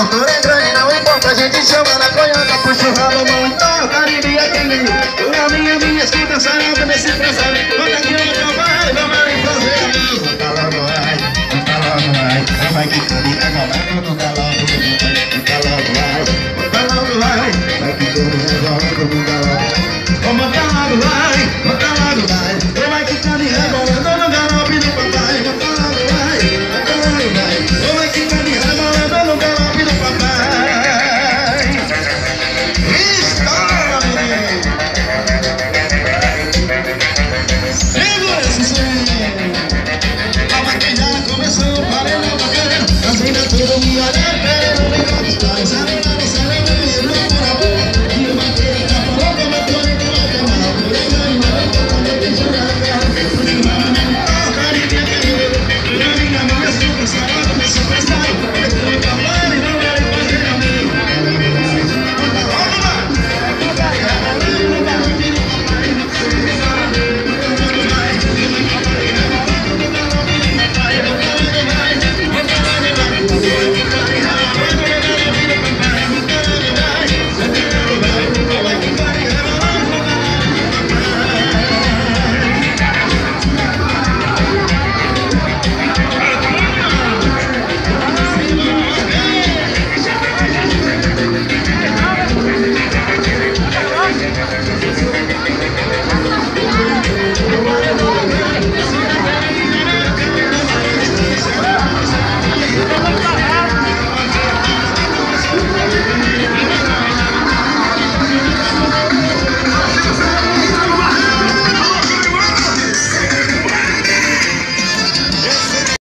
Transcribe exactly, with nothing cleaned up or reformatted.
altura é grande, não importa, a gente chama na conhota, puxa o rabo, mão, então, Caribe aquele. Uma minha, minha, escuta, sarava nesse pressão. Conta que eu não vai, vamos ali fazer amor. Conta logo, vai, conta logo, vai. Não vai que Caribe é rolando, conta logo, conta logo, vai. Conta logo, vai, vai que Caribe é rolando, conta logo. Conta logo, vai, conta logo, vai. Não vai que Caribe é rolando, no galope do papai. Conta logo, vai, conta logo, vai. Não vai que Caribe é rolando, no galope do papai. Estoura, menino. Segura esse som. A maquinha começou, parei na bacana. As meninas tudo me olhando, pera, não vem com os pais.